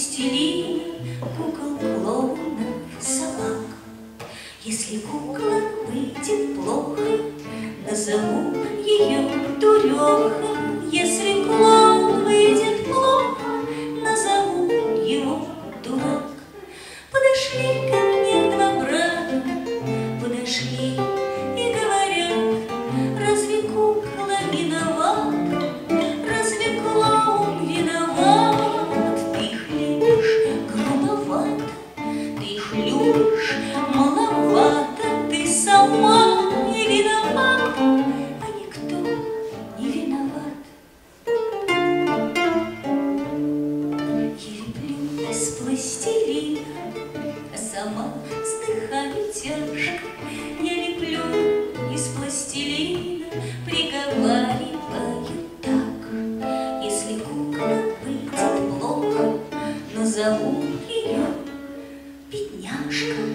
пластилина, кукол, клоунов, собак. Если кукла выйдет плохо, назову ее дуреха. Если клоун выйдет плохо, назову его дурак. Подошли ко мне два брата, подошли и говорят: разве кукла виновата? Разве клоун виноват? Ты их любишь грубовато, ты их любишь маловато, ты сама не виновата, а никто не виноват. Я леплю из пластилина, а сама вздыхаю тяжко. Я леплю из пластилина, приговариваю так: если кукла выйдет плохо, назову ее бедняжка.